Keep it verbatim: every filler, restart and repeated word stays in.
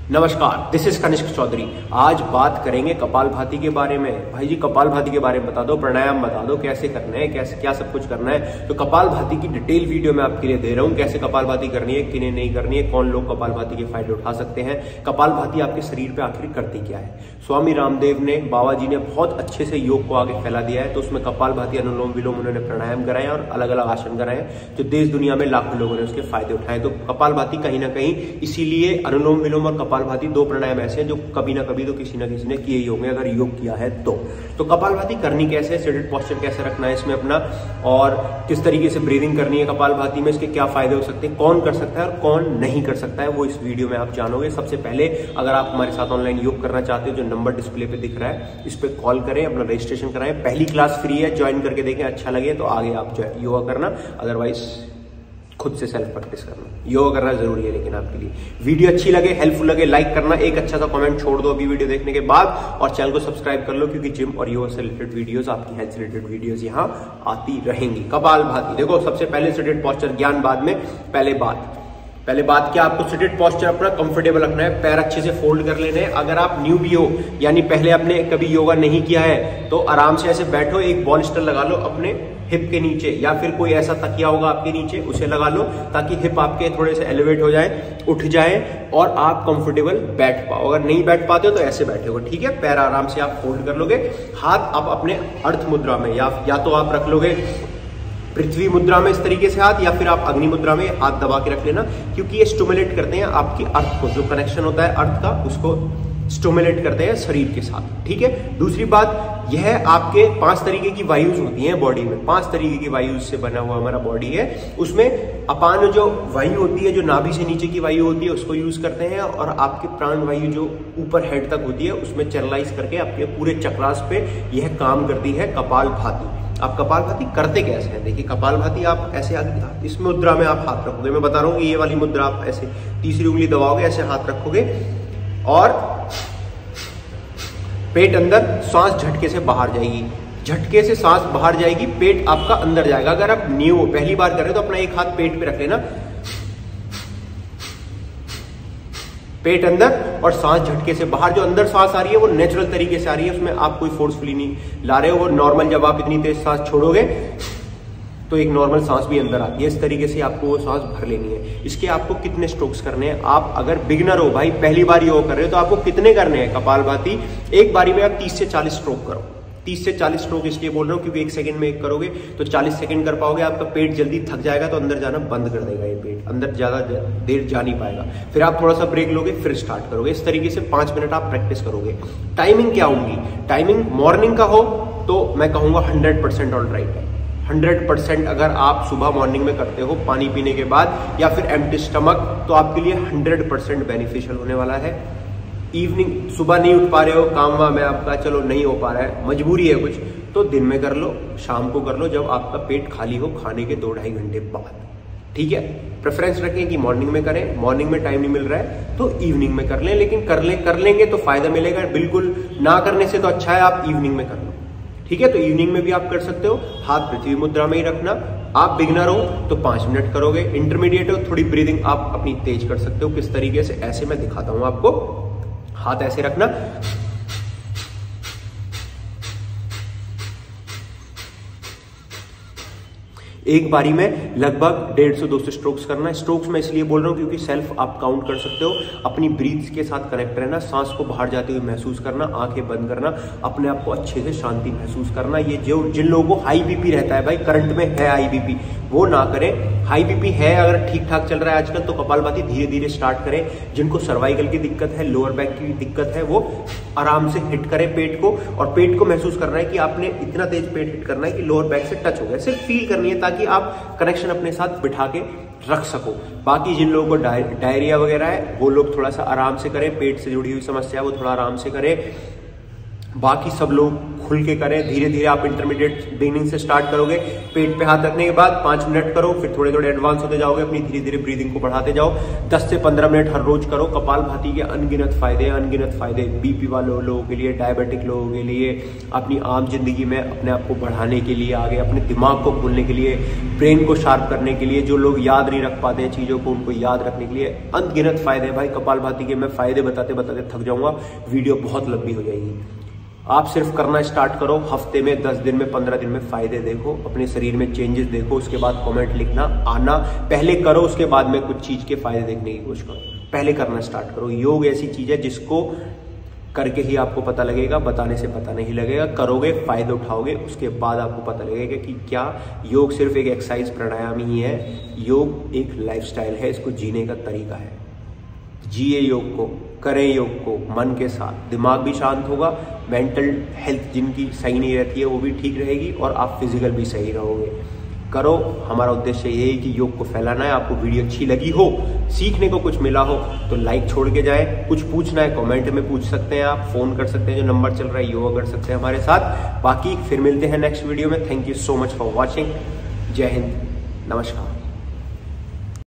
नमस्कार, this is Kanishka Chaudhary. आज बात करेंगे कपालभाति के बारे में। भाई जी कपालभाति के बारे में बता दो, प्राणायाम बता दो, कैसे करना है, कैसे क्या सब कुछ करना है। तो कपालभाति की डिटेल वीडियो मैं आपके लिए दे रहा हूँ, कैसे कपालभाति करनी है, किन्हें नहीं करनी है, कौन लोग कपालभाति के फायदे उठा सकते हैं, कपालभाति आपके शरीर पे आखिर करती क्या है। स्वामी रामदेव ने, बाबा जी ने बहुत अच्छे से योग को आगे फैला दिया है। तो उसमें कपालभाति, अनुलोम विलोम उन्होंने प्राणायाम कराए और अलग अलग आसन कराए जो देश दुनिया में लाखों लोगों ने उसके फायदे उठाए। तो कपालभाति कहीं ना कहीं इसीलिए अनुलोम विलोम और कपालभाति दो प्राणायाम ऐसे हैं जो कभी ना कभी तो किसी ना किसी ने किए ही होंगे अगर योग किया है तो। तो कपालभाति करनी कैसे है, सीटेड पोस्चर कैसे रखना है इसमें अपना, और किस तरीके से ब्रीदिंग करनी है कपालभाति में, इसके क्या फायदे हो सकते हैं, कौन कर सकता है और कौन नहीं कर सकता है, वो इस वीडियो में आप जानोगे। सबसे पहले अगर आप हमारे साथ ऑनलाइन योग करना चाहते हो, जो नंबर डिस्प्ले पे दिख रहा है इस पे कॉल करें, अपना रजिस्ट्रेशन कराएं। पहली क्लास फ्री है, ज्वाइन करके देखें, अच्छा लगे तो आगे आप योगा करना, अदरवाइज खुद से सेल्फ प्रैक्टिस करना। योगा करना जरूरी है लेकिन आपके लिए। वीडियो अच्छी लगे, हेल्पफुल लगे, लाइक करना, एक अच्छा सा कमेंट छोड़ दो अभी वीडियो देखने के बाद, और चैनल को सब्सक्राइब कर लो क्योंकि जिम और योगा से रिलेटेड वीडियोस, आपकी हेल्थ से रिलेटेड वीडियोस यहाँ आती रहेंगी। कपालभाति देखो, सबसे पहले सीटेड पोस्चर, ज्ञान बाद में, पहले बात पहले बात क्या, आपको सीटेड पोस्चर अपना कंफर्टेबल रखना है, पैर अच्छे से फोल्ड कर लेने हैं। अगर आप न्यू भी हो, यानी पहले आपने कभी योगा नहीं किया है, तो आराम से ऐसे बैठो, एक बॉल स्टर लगा लो अपने हिप के नीचे, या फिर कोई ऐसा तकिया होगा आपके नीचे उसे लगा लो ताकि हिप आपके थोड़े से एलिवेट हो जाए, उठ जाए और आप कंफर्टेबल बैठ पाओ। अगर नहीं बैठ पाते हो तो ऐसे बैठे हो, ठीक है। पैर आराम से आप फोल्ड कर लोगे, हाथ आप अपने अर्थ मुद्रा में, या, या तो आप रख लोगे पृथ्वी मुद्रा में इस तरीके से हाथ, या फिर आप अग्नि मुद्रा में हाथ दबा के रख लेना, क्योंकि ये स्टिमुलेट करते हैं आपकी अर्थ को, जो कनेक्शन होता है अर्थ का उसको स्टिमुलेट करते हैं शरीर के साथ, ठीक है। दूसरी बात यह, आपके पांच तरीके की वायुज होती हैं बॉडी में, पांच तरीके की वायुज से बना हुआ हमारा बॉडी है। उसमें अपान जो वायु होती है, जो नाभि से नीचे की वायु होती है, उसको यूज करते हैं, और आपकी प्राण वायु जो ऊपर हेड तक होती है उसमें चैनलाइज करके आपके पूरे चक्रास पे यह काम करती है कपालभाति। आप कपालभाति करते कैसे हैं, देखिए कपालभाति आप ऐसे इस मुद्रा में आप हाथ रखोगे, मैं बता रहा हूँ ये वाली मुद्रा, आप ऐसे तीसरी उंगली दबाओगे, ऐसे हाथ रखोगे और पेट अंदर, सांस झटके से बाहर जाएगी, झटके से सांस बाहर जाएगी, पेट आपका अंदर जाएगा। अगर आप न्यू हो, पहली बार कर रहे हो, तो अपना एक हाथ पेट पे रख लेना, पेट अंदर और सांस झटके से बाहर। जो अंदर सांस आ रही है वो नेचुरल तरीके से आ रही है, उसमें आप कोई फोर्सफुली नहीं ला रहे हो, वो नॉर्मल, जब आप इतनी तेज सांस छोड़ोगे तो एक नॉर्मल सांस भी अंदर आती है, इस तरीके से आपको वो सांस भर लेनी है। इसके आपको कितने स्ट्रोक्स करने हैं, आप अगर बिगिनर हो भाई, पहली बार योग कर रहे हो, तो आपको कितने करने हैं कपालभाति, एक बारी में आप तीस से चालीस स्ट्रोक करो। तीस से चालीस स्ट्रोक इसलिए बोल रहा हूँ क्योंकि एक सेकंड में एक करोगे तो चालीस सेकंड कर पाओगे, आपका पेट जल्दी थक जाएगा तो अंदर जाना बंद कर देगा, ये पेट अंदर ज्यादा देर जा नहीं पाएगा। फिर आप थोड़ा सा ब्रेक लोगे, फिर स्टार्ट करोगे, इस तरीके से पांच मिनट आप प्रैक्टिस करोगे। टाइमिंग क्या होगी, टाइमिंग मॉर्निंग का हो तो मैं कहूंगा हंड्रेड परसेंट ऑल राइट है। हंड्रेड परसेंट अगर आप सुबह मॉर्निंग में करते हो पानी पीने के बाद या फिर एम्प्टी स्टमक, तो आपके लिए हंड्रेड परसेंट बेनिफिशियल होने वाला है। इवनिंग, सुबह नहीं उठ पा रहे हो, काम वाम है आपका, चलो नहीं हो पा रहा है, मजबूरी है कुछ, तो दिन में कर लो, शाम को कर लो, जब आपका पेट खाली हो, खाने के दो ढाई घंटे बाद, ठीक है। प्रेफरेंस रखें कि मॉर्निंग में करें, मॉर्निंग में टाइम नहीं मिल रहा है तो इवनिंग में कर लें, लेकिन कर ले कर लेंगे तो फायदा मिलेगा, बिल्कुल ना करने से तो अच्छा है आप इवनिंग में कर लो, ठीक है। तो इवनिंग में भी आप कर सकते हो, हाथ पृथ्वी मुद्रा में ही रखना। आप बिगनर हो तो पांच मिनट करोगे, इंटरमीडिएट हो थोड़ी ब्रीदिंग आप अपनी तेज कर सकते हो। किस तरीके से, ऐसे मैं दिखाता हूं आपको, हाथ ऐसे रखना, एक बारी में लगभग डेढ़ सौ दो सौ स्ट्रोक्स करना है। स्ट्रोक्स में इसलिए बोल रहा हूं क्योंकि सेल्फ आप काउंट कर सकते हो, अपनी ब्रीथ के साथ कनेक्ट रहना, सांस को बाहर जाते हुए महसूस करना, आंखें बंद करना, अपने आप को अच्छे से शांति महसूस करना। ये जो जिन लोगों को हाई बीपी रहता है, भाई करंट में है हाई बीपी, वो ना करें। हाई बीपी है, अगर ठीक ठाक चल रहा है आजकल, तो कपालभाति धीरे धीरे स्टार्ट करें। जिनको सर्वाइकल की दिक्कत है, लोअर बैक की दिक्कत है, वो आराम से हिट करें पेट को, और पेट को महसूस करना है कि आपने इतना तेज पेट हिट करना है कि लोअर बैक से टच हो गया, सिर्फ फील करनी है ताकि आप कनेक्शन अपने साथ बिठा के रख सको। बाकी जिन लोगों को डायरिया वगैरह है, वो लोग थोड़ा सा आराम से करें, पेट से जुड़ी हुई समस्या है वो थोड़ा आराम से करें। बाकी सब लोग खुल के करें। धीरे धीरे आप इंटरमीडिएट बिगिनिंग से स्टार्ट करोगे, पेट पे हाथ रखने के बाद पांच मिनट करो, फिर थोड़े थोड़े एडवांस होते जाओगे, अपनी धीरे धीरे ब्रीदिंग को बढ़ाते जाओ। दस से पंद्रह मिनट हर रोज करो। कपालभाति के अनगिनत फायदे अनगिनत फायदे बीपी वाले लोगों के लिए, डायबिटिक लोगों के लिए, अपनी आम जिंदगी में अपने आप को बढ़ाने के लिए, आगे अपने दिमाग को खोलने के लिए, ब्रेन को शार्प करने के लिए, जो लोग याद नहीं रख पाते हैं चीजों को उनको याद रखने के लिए अनगिनत फायदे। भाई कपालभाति के मैं फायदे बताते बताते थक जाऊंगा, वीडियो बहुत लंबी हो जाएगी। आप सिर्फ करना स्टार्ट करो, हफ्ते में, दस दिन में, पंद्रह दिन में फायदे देखो, अपने शरीर में चेंजेस देखो, उसके बाद कमेंट लिखना आना। पहले करो, उसके बाद में कुछ चीज के फायदे देखने की कोशिश करो। पहले करना स्टार्ट करो। योग ऐसी चीज है जिसको करके ही आपको पता लगेगा, बताने से पता नहीं लगेगा। करोगे, फायदे उठाओगे, उसके बाद आपको पता लगेगा कि क्या योग सिर्फ एक एक्सरसाइज प्राणायाम ही है। योग एक लाइफस्टाइल है, इसको जीने का तरीका है। जिए योग को, करें योग को मन के साथ, दिमाग भी शांत होगा, मेंटल हेल्थ जिनकी सही नहीं रहती है वो भी ठीक रहेगी और आप फिजिकल भी सही रहोगे। करो, हमारा उद्देश्य ये है कि योग को फैलाना है। आपको वीडियो अच्छी लगी हो, सीखने को कुछ मिला हो तो लाइक छोड़ के जाए। कुछ पूछना है कमेंट में पूछ सकते हैं, आप फोन कर सकते हैं, जो नंबर चल रहा है योगा कर सकते हैं हमारे साथ। बाकी फिर मिलते हैं नेक्स्ट वीडियो में। Thank you so much for watching. जय हिंद, नमस्कार।